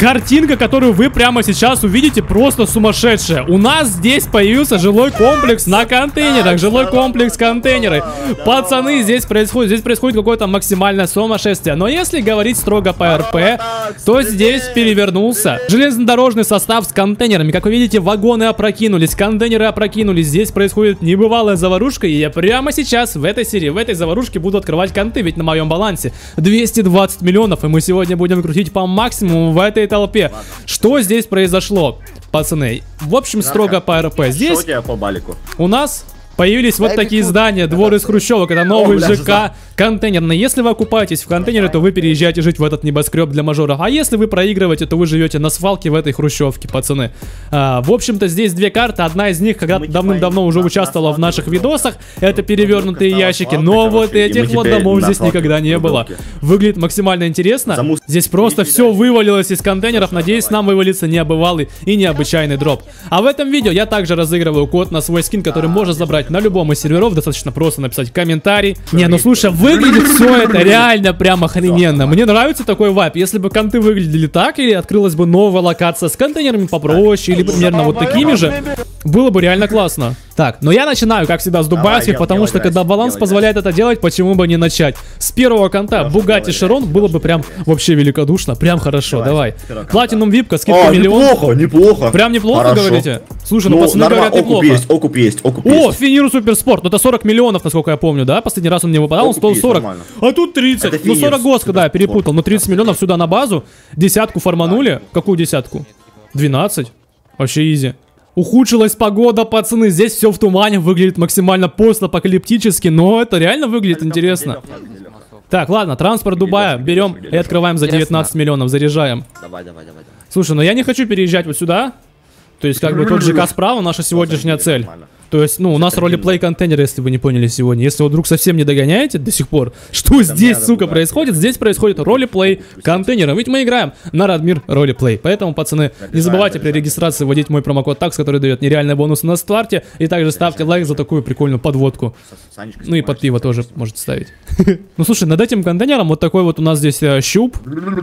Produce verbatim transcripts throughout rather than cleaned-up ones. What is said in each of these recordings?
Картинка, которую вы прямо сейчас увидите, просто сумасшедшая. У нас здесь появился жилой комплекс на контейнерах. Жилой комплекс контейнеры. Пацаны, здесь происходит, здесь происходит какое-то максимальное сумасшествие. Но если говорить строго по РП, то здесь перевернулся железнодорожный состав с контейнерами. Как вы видите, вагоны опрокинулись, контейнеры опрокинулись. Здесь происходит небывалая заварушка. И я прямо сейчас в этой серии, в этой заварушке буду открывать конты. Ведь на моем балансе двести двадцать миллионов. И мы сегодня будем крутить по максимуму в этой толпе. Что здесь произошло, пацаны? В общем, строго по РП. Здесь что у тебя по балику? У нас появились вот такие здания, двор из хрущевок, это новый ЖК, контейнерный. Если вы окупаетесь в контейнеры, то вы переезжаете жить в этот небоскреб для мажоров. А если вы проигрываете, то вы живете на свалке в этой хрущевке, пацаны. А, в общем-то, здесь две карты. Одна из них когда давным-давно уже участвовала в наших видосах. Это перевернутые ящики. Но вот этих вот домов здесь никогда не было. Выглядит максимально интересно. Здесь просто все вывалилось из контейнеров. Надеюсь, нам вывалится небывалый и необычайный дроп. А в этом видео я также разыгрываю код на свой скин, который можно забрать на любом из серверов. Достаточно просто написать комментарий. Не, ну слушай, выглядит все это реально прям охрененно. Мне нравится такой вайп. Если бы конты выглядели так, или открылась бы новая локация с контейнерами попроще, или примерно вот такими же, было бы реально классно. Так, но я начинаю, как всегда, с дубайских, потому что когда баланс позволяет это делать, почему бы не начать? С первого конта Bugatti Chiron было бы прям вообще великодушно, прям хорошо, давай. Платинум випка, скидка миллион. Неплохо, неплохо. Прям неплохо, говорите? Слушай, ну пацаны говорят неплохо. Есть, окуп есть, окуп есть. О, Финиру Суперспорт, ну это сорок миллионов, насколько я помню, да? Последний раз он мне выпадал, он стоил сорок. А тут тридцать, ну сорок госка, да, я перепутал. Ну тридцать миллионов сюда на базу, десятку форманули. Какую десятку? двенадцать? Вообще изи. Ухудшилась погода, пацаны, здесь все в тумане, выглядит максимально постапокалиптически, но это реально выглядит интересно. Так, ладно, транспорт Дубая берем и открываем за девятнадцать миллионов, заряжаем. Давай, давай, давай. Слушай, ну я не хочу переезжать вот сюда. То есть как бы тот ЖК справа наша сегодняшняя цель. То есть, ну, у нас ролеплей контейнер, если вы не поняли сегодня. Если вы вдруг совсем не догоняете до сих пор, что здесь, сука, происходит? Здесь происходит ролеплей контейнера. Ведь мы играем на Радмир ролеплей. Поэтому, пацаны, не забывайте при регистрации вводить мой промокод такс, который дает нереальные бонусы на старте. И также ставьте лайк за такую прикольную подводку. Ну и под пиво тоже можете ставить. Ну, слушай, над этим контейнером вот такой вот у нас здесь щуп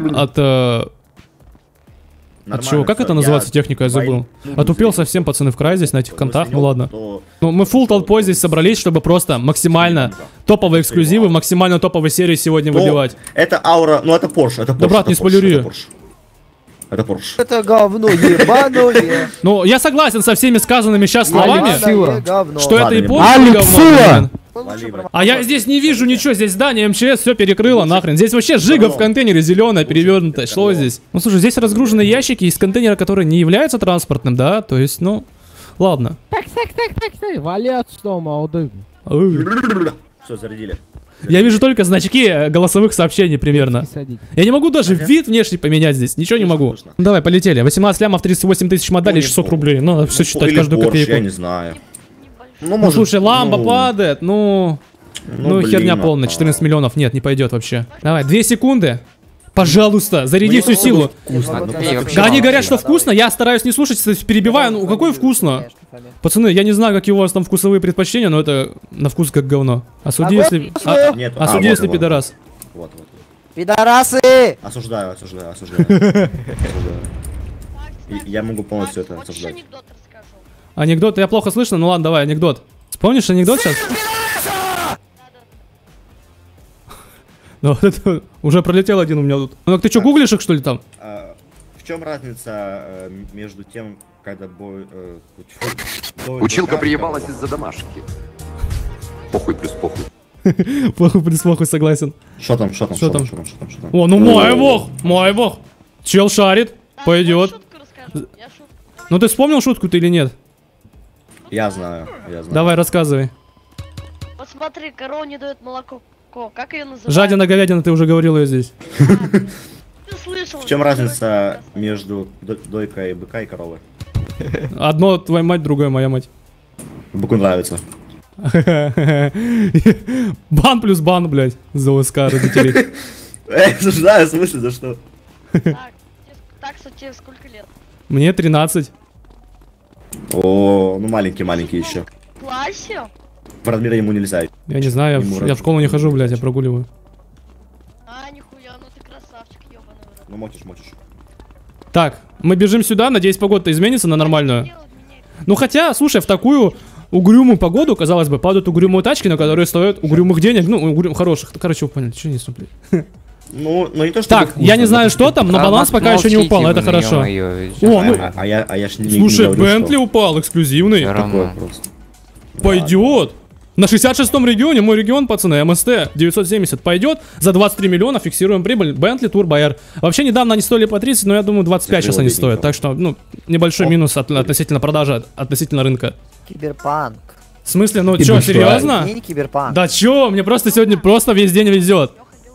от... От чего? Как это называется техника? Я забыл. Отупел совсем, пацаны, в край здесь на этих контах. Ну ладно. Ну мы фулл толпой здесь собрались, чтобы просто максимально топовые эксклюзивы в максимально топовой серии сегодня выбивать. Это аура, ну это Porsche, это Porsche. Да, брат, не спойлери. Это Porsche. Это говно ебаное. Ну я согласен со всеми сказанными сейчас словами, что это и Porsche, и говно. А я здесь не вижу ничего, здесь здание МЧС все перекрыло нахрен. Здесь вообще жига в контейнере зеленая, перевернутая. Что здесь? Ну слушай, здесь разгружены ящики из контейнера, который не является транспортным, да? То есть, ну, ладно. Так, так, так, так, так, валят, что, молодым. Все, зарядили. Я вижу только значки голосовых сообщений примерно. Я не могу даже вид внешний поменять здесь, ничего не могу. Ну, давай, полетели. восемнадцать лямов, тридцать восемь тысяч модалей, шестьсот рублей. Ну, надо все считать, каждую копейку. Я не знаю. Ну, ну слушай, ламба ну, падает, ну... Ну, ну блин, херня полная, четырнадцать миллионов, нет, не пойдет вообще. Давай, две секунды. Пожалуйста, заряди всю силу. Вкусно. Да, они говорят, что вкусно, я стараюсь не слушать, перебиваю, ну какое вкусно? Пацаны, я не знаю, какие у вас там вкусовые предпочтения, но это на вкус как говно. Осуди, если... А, Нет, осуди, а, если вот, пидорас. Вот, вот. Пидорасы! Осуждаю, осуждаю, осуждаю. Я могу полностью это осуждать. Анекдот, я плохо слышно, ну ладно, давай, анекдот. Вспомнишь анекдот сейчас? Ну, вот это уже пролетел один у меня тут. Ну, так ты что, гуглишь их, что ли, там? А, в чем разница э, между тем, когда бой... Э, бой Училка приебалась из-за домашки. Похуй плюс похуй. Похуй плюс похуй, согласен. Что там, что там, что там? Что там, что там, что там? О, ну мой бог, мой бог. Чел шарит, пойдет. Ну, ты вспомнил шутку-то или нет? Я знаю, я знаю. Давай, рассказывай. Вот смотри, корова не дает молоко. Как ее называют? Жадина говядина, ты уже говорил ее здесь. Ты слышал? В чем разница между дойкой быка и коровы? Одно твоя мать, другое моя мать. Быку нравится. Бан плюс бан, блядь, за ОСК родителей. Эй, осуждаю, в смысле, за что? Так, тебе сколько лет? Мне тринадцать. О, ну маленький-маленький еще. В классе? В Радмира ему нельзя. Я не знаю, я в, я в школу не хожу, блядь, я прогуливаю. А, нихуя, ну ты красавчик, ёбаный. Ну мочишь, мочишь. Так, мы бежим сюда, надеюсь, погода изменится на нормальную. Ну хотя, слушай, в такую угрюмую погоду, казалось бы, падают угрюмые тачки, на которые стоят угрюмых денег, ну, угрюм, хороших. Короче, вы поняли, что не суплю. Ну, ну не то, что Так, я не знаю, что там, но баланс пока еще не упал, это хорошо. О, ну, А, а я, а я ж не, слушай, не говорю, Бентли что упал, эксклюзивный. такое просто. Пойдет. На шестьдесят шестом регионе, мой регион, пацаны, эм эс тэ девятьсот семьдесят пойдет. За двадцать три миллиона фиксируем прибыль. Бентли, Turbo R. Вообще недавно они стоили по тридцать, но я думаю двадцать пять сейчас они стоят. Так что, ну, небольшой О. минус от- относительно продажи, относительно рынка. Киберпанк. В смысле, ну И чё, большой. серьезно? Не, не киберпанк. Да чё, мне просто сегодня просто весь день везет.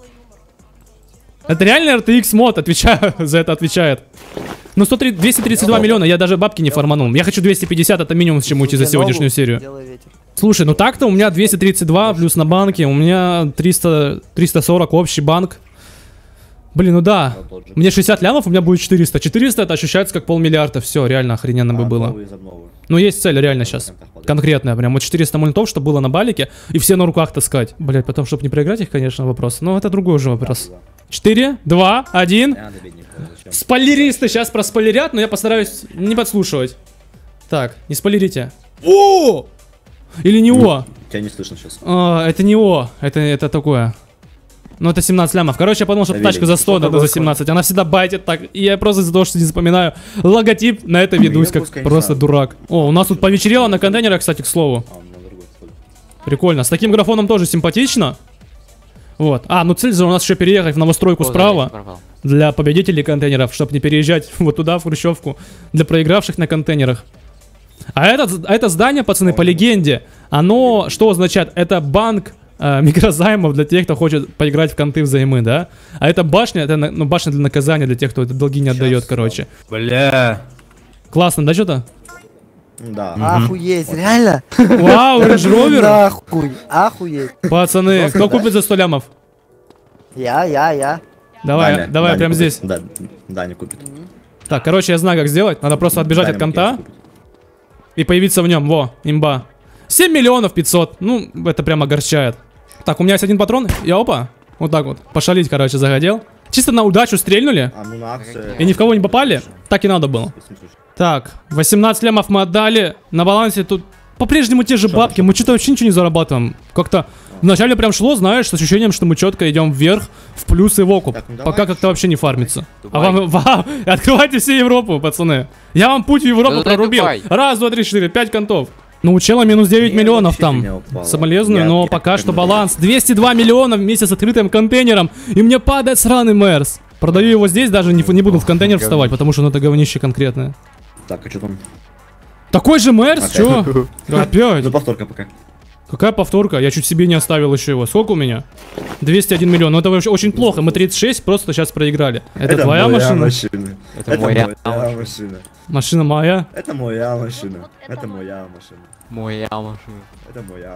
Это реально эр ти экс мод, отвечаю, за это отвечает. Ну, сто три- двести тридцать два миллиона, я даже бабки не фарманул. Я хочу двести пятьдесят, это минимум, с чем уйти за Тебе сегодняшнюю ногу, серию. делай ветер. Слушай, ну так-то у меня двести тридцать два плюс на банке, у меня триста, триста сорок общий банк. Блин, ну да, мне шестьдесят лямов, у меня будет четыреста. четыреста это ощущается как полмиллиарда, все, реально охрененно бы А, было. новые из обновы. Ну есть цель реально сейчас, конкретная прям, вот четыреста мультов, чтобы было на балике, и все на руках таскать. Блять, потом, чтобы не проиграть их, конечно, вопрос, но это другой уже вопрос. Да, да. четыре, два, один. А, да, бедненько, зачем? Спойлеристы сейчас проспойлерят, но я постараюсь не подслушивать. Так, не спойлерите. О! Или не О? Тебя не слышно сейчас. А, это не О, это, это такое. Ну, это семнадцать лямов. Короче, я подумал, что Проверили. тачка за сто, надо за семнадцать. Она всегда байтит так. И я просто из-за того, что не запоминаю логотип, на это ведусь, как пускай не просто знаю. дурак. О, у нас тут повечерело на контейнерах, кстати, к слову. А, на другой столик. Прикольно. С таким графоном тоже симпатично. Вот. А, ну цель же у нас еще переехать в новостройку справа. Для победителей контейнеров, чтобы не переезжать вот туда, в Хрущевку. Для проигравших на контейнерах. А это, а это здание, пацаны, по легенде, оно что означает? Это банк э, микрозаймов для тех, кто хочет поиграть в конты взаймы, да? А это башня, это на- ну, башня для наказания для тех, кто это долги не отдает, Щас, короче. Бля. Классно, да, что-то? Да. Охуеть, реально? Вау, Range Rover! Нахуй, охуеть. Пацаны, кто купит за сто лямов? Я, я, я. Давай, Даня- давай Даня прямо купит. здесь. Да, Даня купит. Так, короче, я знаю, как сделать. Надо просто отбежать Даня от конта Макеев купит. и появиться в нем. Во, имба. семь миллионов пятьсот. Ну, это прям огорчает. Так, у меня есть один патрон. И опа. Вот так вот. Пошалить, короче, загодел. Чисто на удачу стрельнули. А ну на акции. И ни в кого не попали. Так и надо было. Так, восемнадцать лямов мы отдали. На балансе тут по-прежнему те же Что бабки. Мы что-то вообще ничего не зарабатываем. Как-то вначале прям шло, знаешь, с ощущением, что мы четко идем вверх, в плюс и в окуп. Так, ну давай, Пока как-то что? вообще не фармится. Давай. А вам, вам, открывайте всю Европу, пацаны. Я вам путь в Европу Да-да-да, прорубил. давай. Раз, два, три, четыре, пять контов. Ну, у чела минус девять Мне миллионов вообще там. фигня упала. Соболезную, Я- но я пока как что бы- баланс. двести два миллиона вместе с открытым контейнером. И мне падает сраный Мерс. Продаю его здесь, даже не, не буду в контейнер вставать, потому что ну, это говнище конкретное. Так, а что там? Такой же Мерс, Опять. чё? Опять? Ну повторка пока. Какая повторка? Я чуть себе не оставил еще его. Сколько у меня? двести один миллион. Ну это вообще очень плохо. Мы тридцать шесть просто сейчас проиграли. Это, твоя моя машина? машина. Это Это моя моя машина. Машина моя? Это моя машина. Это моя машина. Моя машина. Это моя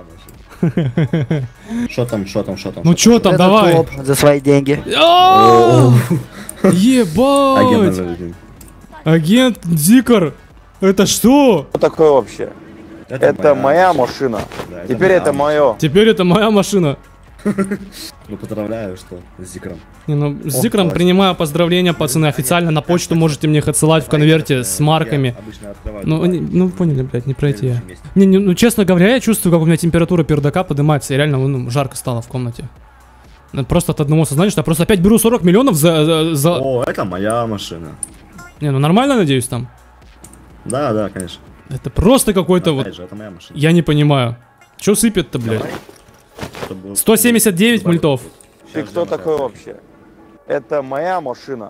машина. Что там, что там, что там? Ну шо чё там, Это давай. топ за свои деньги. О, Агент Ебать! номер один. Агент Дикар. Это что? Что такое вообще? Это моя машина. Да, Теперь это моя мое. Теперь это моя машина. машина. Ну поздравляю, что с Зикром. Не, ну, с Ох, Дикаром класс. принимаю поздравления, пацаны, официально на почту можете мне их отсылать в конверте с марками. Я обычно открываю Ну, два. они- ну поняли, блядь, не пройти. Следующий месяц. Не, не, ну честно говоря, я чувствую, как у меня температура пердака поднимается, и реально ну, жарко стало в комнате. Ну, просто от одного сознания, что я просто опять беру сорок миллионов за... за, за- О, это моя машина. Не, ну нормально, надеюсь, там? Да, да, конечно. Это просто какой-то вот... Опять же, это моя машина. Я не понимаю. Чё сыпет-то, блядь? Давай, чтобы- сто семьдесят девять мультов. Ты кто такой вообще? Это моя машина.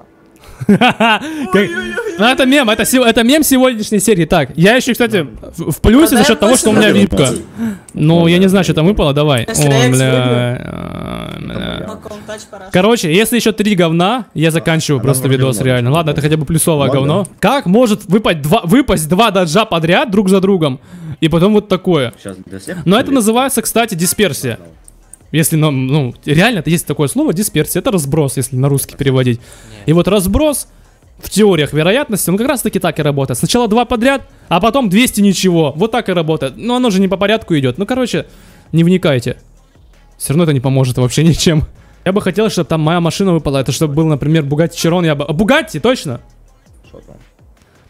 Как- Ну это мем, это, се- это мем сегодняшней серии. Так, я еще, кстати, в, в плюсе за счет того, что у меня випка. Ну, я не знаю, что там выпало, давай. О, бля. а, бля. Короче, если еще три говна, я заканчиваю просто вроде видос, говно. реально. Ладно, это хотя бы плюсовое Ладно. говно. Как может выпасть два, выпасть два даджа подряд друг за другом, и потом вот такое? Сейчас для всех. Но это называется, кстати, дисперсия. Если, ну, ну, реально, это есть такое слово, дисперсия, это разброс, если на русский переводить. И вот разброс в теориях вероятности, он как раз таки так и работает. Сначала два подряд, а потом двести ничего. Вот так и работает. Но оно же не по порядку идет. Ну, короче, не вникайте. Все равно это не поможет вообще ничем. Я бы хотел, чтобы там моя машина выпала. Это чтобы был, например, Bugatti Chiron. Я бы... А, Bugatti, точно?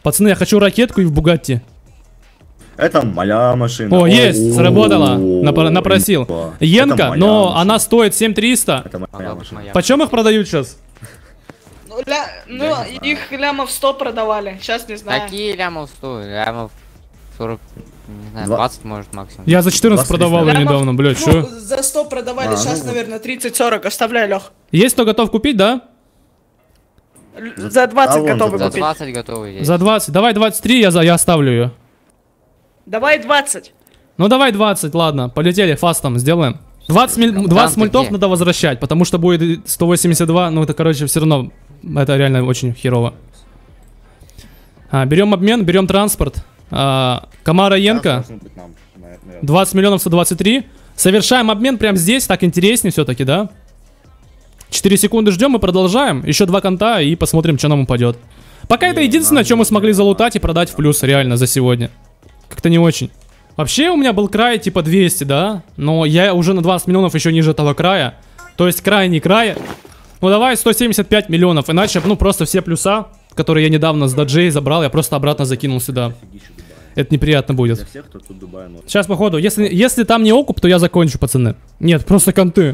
Пацаны, я хочу ракетку и в Бугатти. Это моя машина. О, есть, сработало. О, Напро- Напросил. это Енка, моя но машина. она стоит семь триста. Это моя машина. Почем их продают сейчас? Ну, ля... ну их лямов сто продавали, сейчас не знаю. Какие лямов сто? Лямов сорок, не знаю, Два- двадцать может максимум. Я за четырнадцать двадцать продавал триста. ее недавно, блядь, Ну, что? за сто продавали, А, сейчас, ну, наверное, тридцать-сорок. Оставляй, Лех. Есть кто готов купить, да? Л- За двадцать А вон готовы за За купить. двадцать готовы есть. За двадцать. Давай двадцать три, я, за, я оставлю ее. Давай двадцать. Ну давай двадцать, ладно, полетели, фастом сделаем. двадцать, миль- двадцать Там-то мультов где? надо возвращать, потому что будет сто восемьдесят два, ну это, короче, все равно, это реально очень херово. А, берем обмен, берем транспорт. А, Камара Енка, Должен быть нам, наверное. двадцать миллионов сто двадцать три. Совершаем обмен прямо здесь, так интереснее все-таки, да? четыре секунды ждем и продолжаем. Еще два конта и посмотрим, что нам упадет. Пока это единственное, что мы смогли залутать и продать в плюс реально за сегодня. Как-то не очень. Вообще у меня был край типа двести, да? Но я уже на двадцать миллионов еще ниже этого края. То есть крайний край. Ну давай сто семьдесят пять миллионов. Иначе, ну просто все плюса, которые я недавно с Даджей забрал, я просто обратно закинул сюда. Это неприятно будет. Для всех, кто тут Дубая носит. Сейчас, походу, если, если там не окуп, то я закончу, пацаны. Нет, просто конты.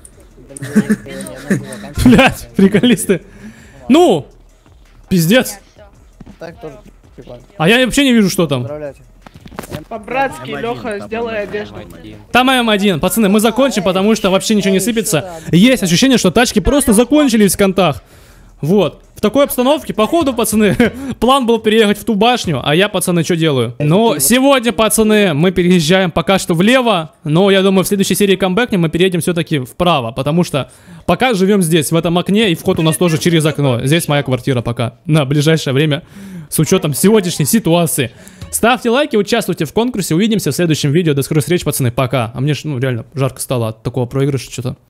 Блять, приколисты. Ну, пиздец. Так тоже прикольно. А я вообще не вижу, что там. Поздравляйте. По-братски, Леха, сделай одежду. Там эм один. Пацаны, мы закончим, потому что вообще ничего не сыпется. Есть ощущение, что тачки просто закончились в контах. Вот. В такой обстановке, походу, пацаны, план был переехать в ту башню, а я, пацаны, что делаю? Но сегодня, пацаны, мы переезжаем пока что влево, но я думаю, в следующей серии камбэкнем мы переедем все-таки вправо, потому что пока живем здесь, в этом окне, и вход у нас тоже через окно. Здесь моя квартира пока, на ближайшее время, с учетом сегодняшней ситуации. Ставьте лайки, участвуйте в конкурсе, увидимся в следующем видео. До скорой встречи, пацаны, пока. А мне ж, ну, реально жарко стало от такого проигрыша что-то.